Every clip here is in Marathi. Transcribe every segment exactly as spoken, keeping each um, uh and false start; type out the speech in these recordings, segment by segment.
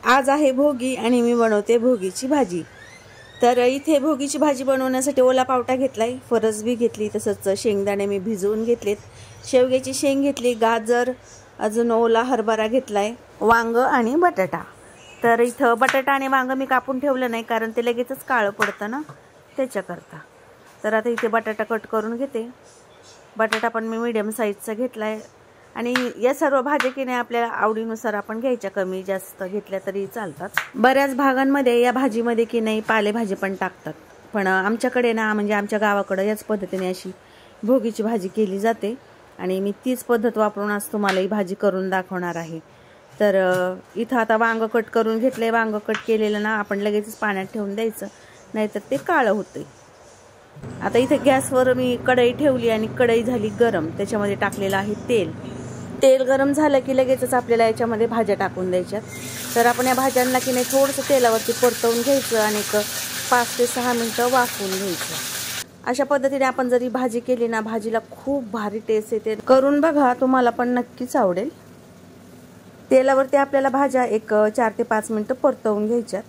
आज आहे भोगी आणि मी बनवते भोगीची भाजी। तर इथे भोगीची भाजी बनवण्यासाठी ओला पावटा घेतलाय, फरसबी घेतली, तसंच शेंगदाणे मी भिजवून घेतलेत, शेवग्याची शेंग घेतली, गाजर, अजून ओला हरभरा घेतलाय, वांग आणि बटाटा। तर इथं बटाटा आणि वांग मी कापून ठेवलं नाही कारण ते लगेचच काळं पडतं ना, त्याच्याकरता। तर आता इथे बटाटा कट करून घेते। बटाटा पण मी मीडियम साईजचा घेतलाय आणि या सर्व भाज्या की नाही आपल्या आवडीनुसार आपण घ्यायच्या, कमी जास्त घेतल्या तरी चालतात। बऱ्याच भागांमध्ये या भाजीमध्ये की नाही पालेभाजी पण टाकतात, पण आमच्याकडे ना म्हणजे आमच्या गावाकडे याच पद्धतीने अशी भोगीची भाजी केली जाते आणि मी तीच पद्धत वापरून आज तुम्हाला ही भाजी करून दाखवणार आहे। तर इथं आता वांग कट करून घेतले। वांग कट केलेलं ना आपण लगेचच पाण्यात ठेवून द्यायचं, नाहीतर ते काळं होते। आता इथे गॅसवर मी कढई ठेवली आणि कढई झाली गरम, त्याच्यामध्ये टाकलेलं आहे तेल। तेल गरम झालं की लगेचच आपल्याला याच्यामध्ये भाज्या टाकून द्यायच्या। तर आपण या भाज्यांना की नाही थोडंसं तेलावरती परतवून घ्यायचं आणि एक पाच ते सहा मिनिटं वाफवून घ्यायचं। अशा पद्धतीने आपण जरी भाजी केली ना, भाजीला खूप भारी टेस्ट येते। करून बघा, तुम्हाला पण नक्कीच आवडेल। तेलावरती आपल्याला भाज्या एक चार ते पाच मिनिटं परतवून घ्यायच्यात।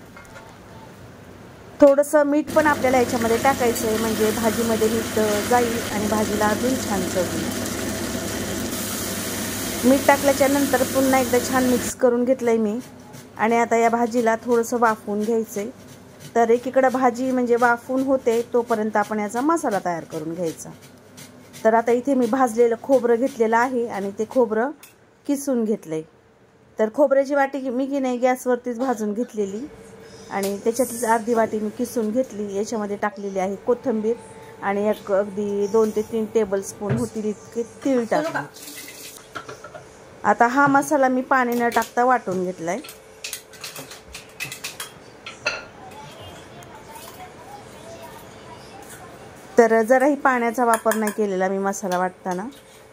थोडंसं मीठ पण आपल्याला याच्यामध्ये टाकायचं आहे, म्हणजे भाजीमध्ये मीठ जाईल आणि भाजीला अजून छान चव येईल। मीठ टाकल्याच्या नंतर पुन्हा एकदा छान मिक्स करून घेतलंय मी आणि आता या भाजीला थोडंसं वाफवून घ्यायचंय। तर एकीकडे भाजी म्हणजे वाफवून होते तोपर्यंत आपण याचा मसाला तयार करून घ्यायचा। तर आता इथे मी भाजलेलं खोबरं घेतलेलं आहे आणि ते खोबरं किसून घेतलंय। तर खोबऱ्याची वाटी मी की नाही गॅसवरतीच भाजून घेतलेली आणि त्याच्यातलीच अर्धी वाटी मी किसून घेतली। याच्यामध्ये टाकलेली आहे कोथिंबीर आणि एक अगदी दोन ते तीन टेबल स्पून होतील इतके तीळ टाकले। आता हा मसाला मी पाणी न टाकता वाटून घेतलाय। तर जराही पाण्याचा वापर नाही केलेला मी मसाला वाटताना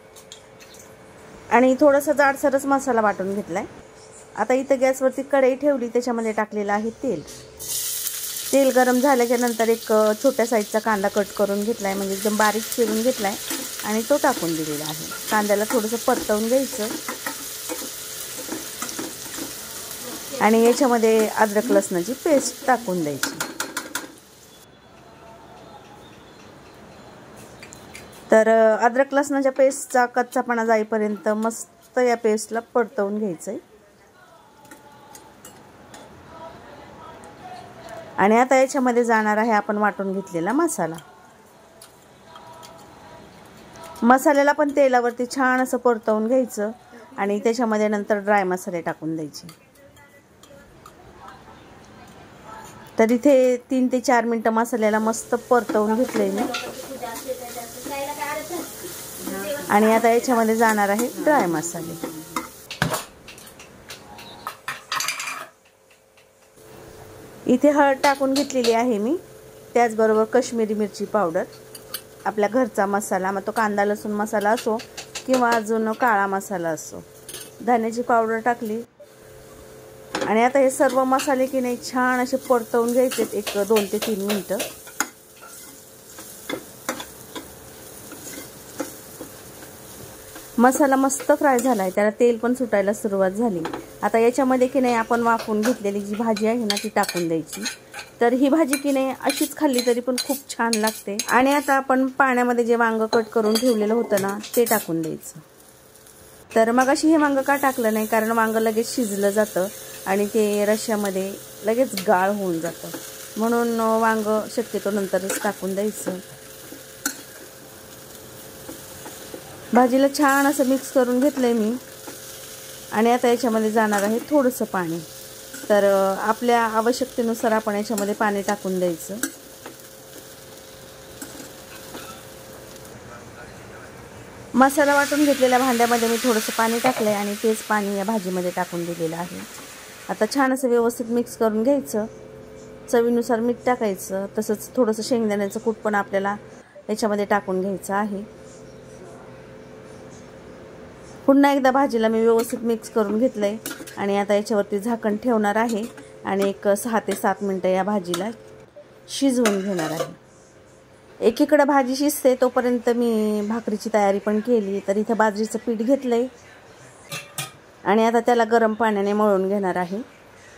आणि थोडासा जाडसरच मसाला वाटून घेतलाय। आता इथं गॅसवरती कढई ठेवली, त्याच्यामध्ये टाकलेलं आहे तेल। तेल गरम झाल्याच्या नंतर एक छोट्या साईजचा कांदा कट करून घेतलाय, म्हणजे एकदम बारीक चिरून घेतलाय आणि तो टाकून दिलेला आहे। कांद्याला थोडंसं परतवून घ्यायचं आणि याच्यामध्ये अद्रक लसणाची पेस्ट टाकून द्यायची। तर अद्रक लसणाच्या पेस्टचा कच्चापणा जाईपर्यंत मस्त या पेस्टला परतवून घ्यायचंय। आणि आता याच्यामध्ये जाणार आहे आपण वाटून घेतलेला मसाला। मसाल्याला पण तेलावरती छान असं परतवून घ्यायचं आणि त्याच्यामध्ये नंतर ड्राय मसाले टाकून द्यायचे। तर इथे तीन ते चार मिनिटं मसाल्याला मस्त परतवून घेतलंय मी आणि आता याच्यामध्ये जाणार आहे ड्राय मसाले। इथे हळद टाकून घेतलेली आहे मी, त्याचबरोबर काश्मीरी मिरची पावडर, आपल्या घरचा मसाला, मग तो कांदा लसूण मसाला असो किंवा अजून काळा मसाला असो, धण्याची पावडर टाकली आणि आता हे सर्व मसाले की नाही छान असे परतवून घ्यायचे एक दोन ते तीन मिनिटं। मसाला मस्त फ्राय झालाय, त्याला तेल पण सुटायला सुरुवात झाली। आता याच्यामध्ये की नाही आपण वाफवून घेतलेली जी भाजी आहे ना ती टाकून द्यायची। तर ही भाजी की नाही अशीच खाल्ली तरी पण खूप छान लागते। आणि आता आपण पाण्यामध्ये जे वांग कट करून ठेवलेलं होतं ना ते टाकून द्यायचं। तर मग अशी हे वांग का टाकलं नाही, कारण वांग लगेच शिजलं जातं आणि ते रश्श्यामध्ये लगेच गाळ होऊन जातं, म्हणून वांग शक्यतो नंतरच टाकून द्यायचं। भाजीला छान असं मिक्स करून घेतलंय मी आणि आता याच्यामध्ये जाणार आहे थोडंसं पाणी। तर आपल्या आवश्यकतेनुसार आपण याच्यामध्ये पाणी टाकून द्यायचं। मसाला वाटून घेतलेल्या भांड्यामध्ये मी थोडंसं पाणी टाकलंय आणि तेच पाणी या भाजीमध्ये टाकून दिलेलं आहे। आता छान असं व्यवस्थित मिक्स करून घ्यायचं। चवीनुसार मीठ टाकायचं, तसंच थोडंसं शेंगदाण्याचं कूट पण आपल्याला याच्यामध्ये टाकून घ्यायचं आहे। पुन्हा एकदा भाजीला मी व्यवस्थित मिक्स करून घेतलंय आणि आता याच्यावरती झाकण ठेवणार आहे आणि एक सहा ते सात मिनिटं या भाजीला शिजवून घेणार आहे। एकीकडे भाजी शिजते तोपर्यंत मी भाकरीची तयारी पण केली। तर इथं बाजरीचं पीठ घेतलंय आणि आता त्याला गरम पाण्याने मळून घेणार आहे।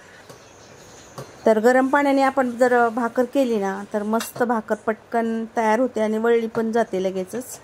तर गरम पाण्याने आपण जर भाकर केली ना तर मस्त भाकर पटकन तयार होते आणि वळली पण जाते लगेचच.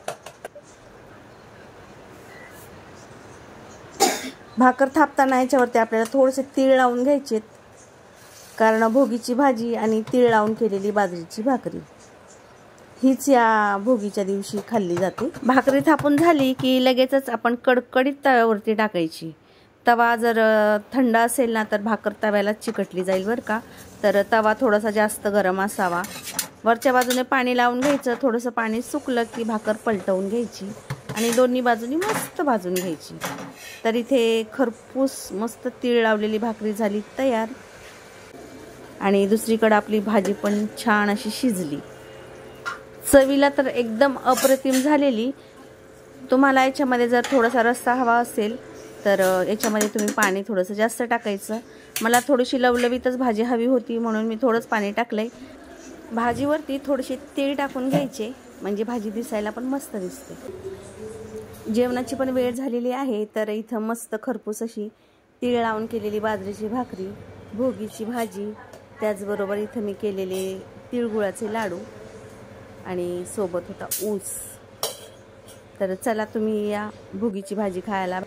भाकर थापताना याच्यावरती आपल्याला थोडेसे तीळ लावून घ्यायचे, कारण भोगीची भाजी आणि तीळ लावून केलेली बाजरीची भाकरी हीच या भोगीच्या दिवशी खाल्ली जाते. भाकरी थापून झाली की लगेचच आपण कडकडीत तव्यावरती टाकायची. तवा जर थंड असेल ना तर भाकर तव्याला चिकटली जाईल बरं का. तर तवा थोडासा जास्त गरम असावा. वरच्या बाजूने पाणी लावून घ्यायचं. थोडंसं पाणी सुकलं की भाकर पलटवून घ्यायची आणि दोन्ही बाजूनी मस्त भाजून घ्यायची. तर इथे खरपूस मस्त तीळ लावलेली भाकरी झाली तयार. आणि दुसरीकडे आपली भाजी पण छान अशी शिजली. चवीला तर एकदम अप्रतिम झालेली. तुम्हाला याच्यामध्ये जर थोडासा रस्सा हवा असेल तर याच्यामध्ये तुम्ही पाणी थोडंसं जास्त टाकायचं. मला थोडीशी लवलवीतच भाजी हवी होती म्हणून मी थोडंच पाणी टाकलंय. भाजीवरती थोडेसे तीळ टाकून घ्यायचे म्हणजे भाजी दिसायला पण मस्त दिसते. जेवणाची पण वेळ झालेली आहे. तर इथं मस्त खरपूस अशी तीळ लावून केलेली बाजरीची भाकरी, भोगीची भाजी, त्याचबरोबर इथं मी केलेले तिळगुळाचे लाडू आणि सोबत होता ऊस. तर चला तुम्ही या भोगीची भाजी खायला.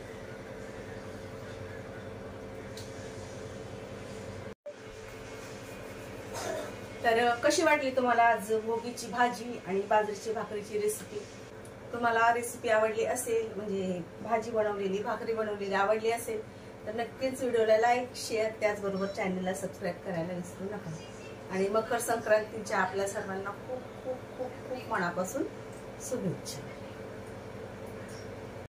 तर कशी वाटली तुम्हाला आज भोगीची भाजी आणि बाजरीची भाकरीची रेसिपी? तुम्हाला रेसिपी आवडली असेल म्हणजे भाजी बनवलेली भाकरी बनवलेली आवडली असेल तर नक्कीच व्हिडिओला लाईक शेअर त्याचबरोबर चॅनलला सबस्क्राईब करायला विसरू नका. आणि मकर संक्रांतीच्या आपल्या सर्वांना खूप खूप खूप खूप मनापासून शुभेच्छा.